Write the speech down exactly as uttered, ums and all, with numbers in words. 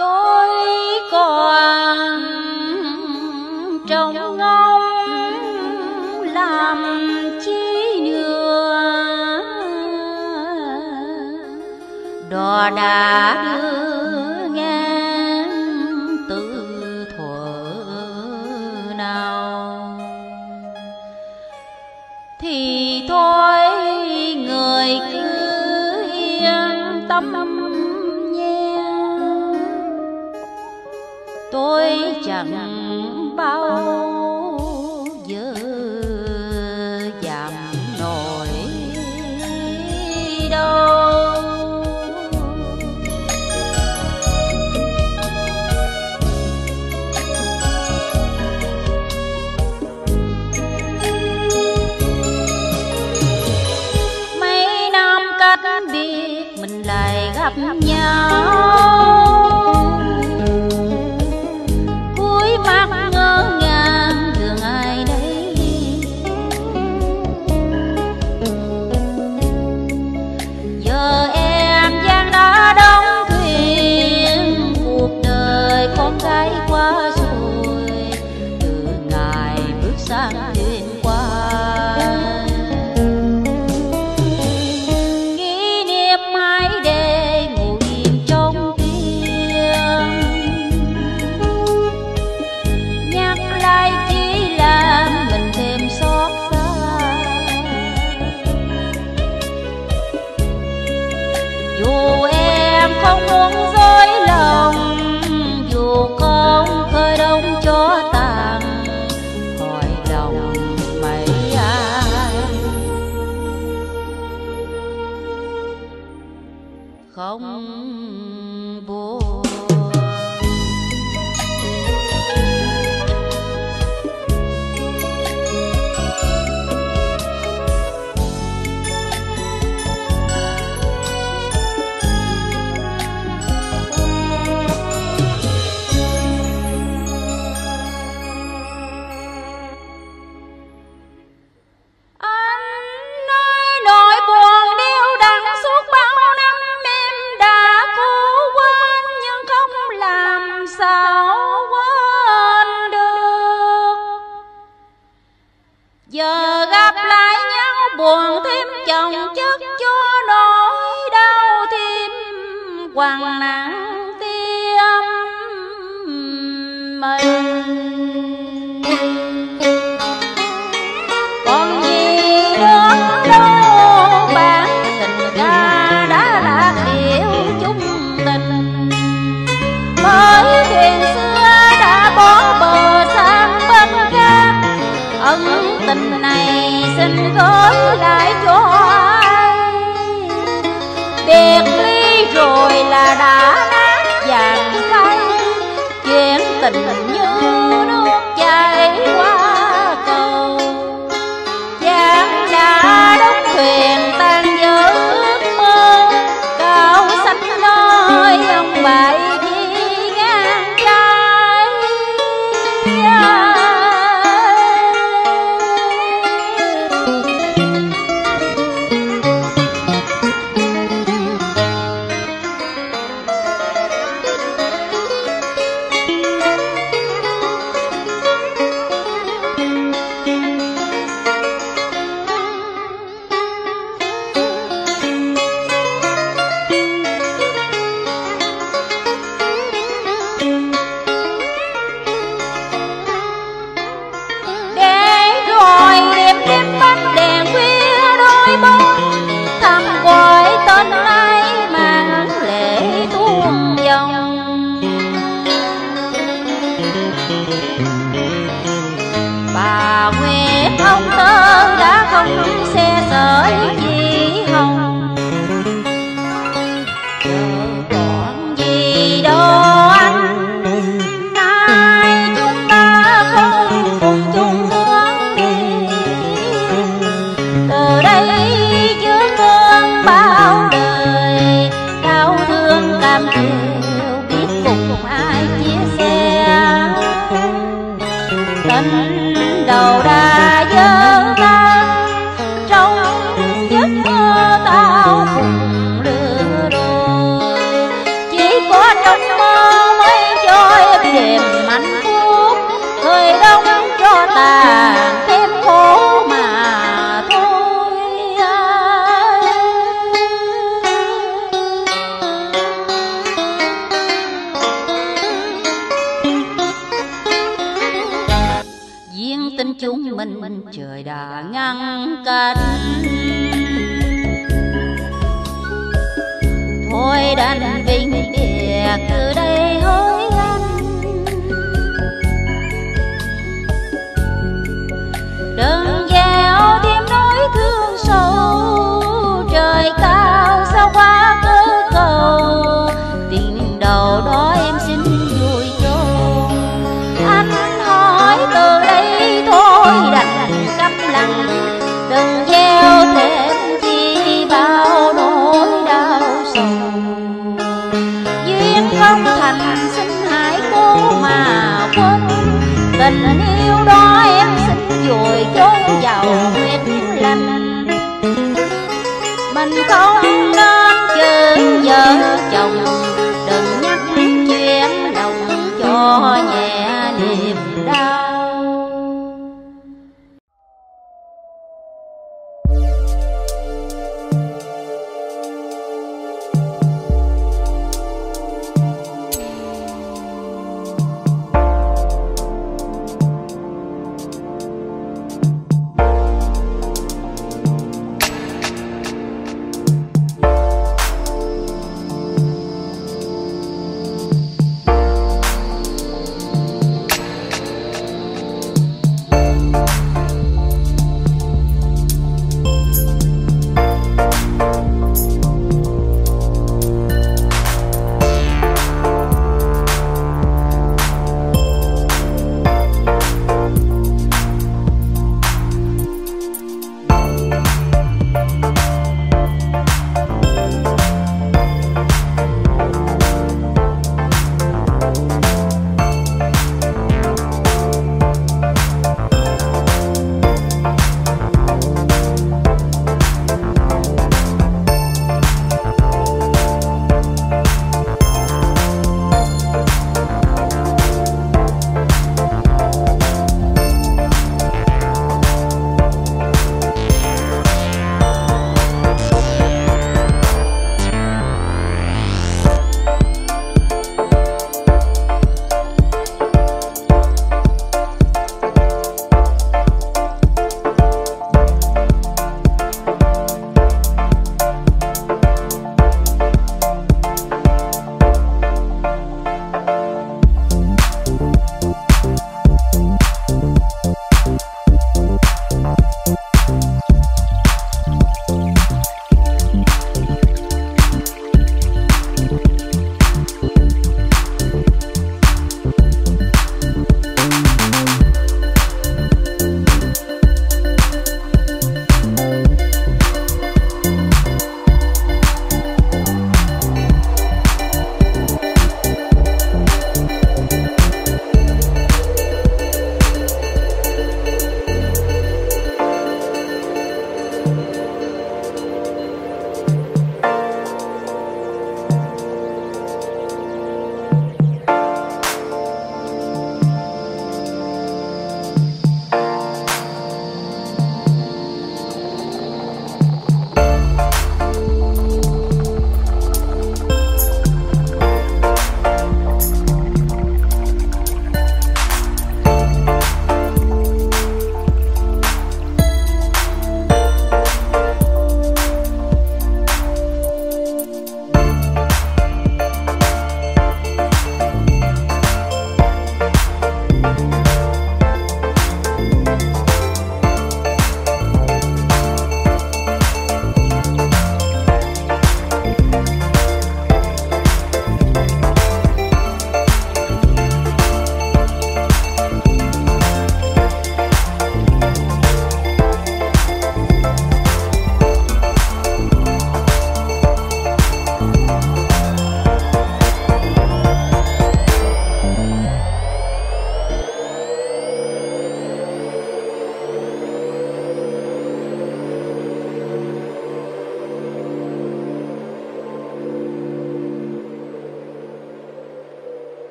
tôi còn trông ngóng làm chi nữa, đò đã đưa ngang từ thuở nào, thì thôi người cứ yên tâm nhé, tôi chẳng bao giờ giảm nổi đâu. Mấy năm cách biệt mình lại gặp nhau, cuối mắt ngỡ ngàng đường ai đây. Giờ em Giang đã đóng thuyền, cuộc đời con gái qua rồi, từ ngày bước sang thuyền qua. Kỷ niệm mãi để ngủ yên trong tim, nhắc lại chỉ làm mình thêm xót xa. Dù em không muốn dối lòng, dù không khơi đông cho tàn khỏi lòng mấy ai, không buồn. Anh nói nỗi buồn điêu đắng suốt bao năm em đã cố quên, nhưng không làm sao quên được. Giờ gặp lại nhau buồn thêm chồng chất cho nỗi đau thêm quằn nặng tim mình. Còn gì nữa đâu bán tình ca đã là kiểu chung tình, bởi thuyền xưa đã bỏ bờ sang bên khác. Ân tình này xin gửi lại cho ai, biệt ly rồi là đã nát vàng phai. Chuyện tình như nước chảy qua cầu, Giang đã đóng thuyền tan vỡ ước mơ. Cao xanh nơi ông bãi đi ngang trái. đêm hạnh phúc, thời đông cho tàn thêm khổ mà thôi. Duyên tình chúng mình trời đã ngăn cách, thôi đành vĩnh biệt từ đây hối anh. Đừng gieo đêm nói thương sâu, trời cao sao qua cơ cầu. Tình đầu đó em xin vui chôn, anh hỏi từ đây thôi đành câm lặng. Đừng gieo thêm chi bao nỗi đau sầu, duyên không thành xin hãy cố mà quên tình yêu đó.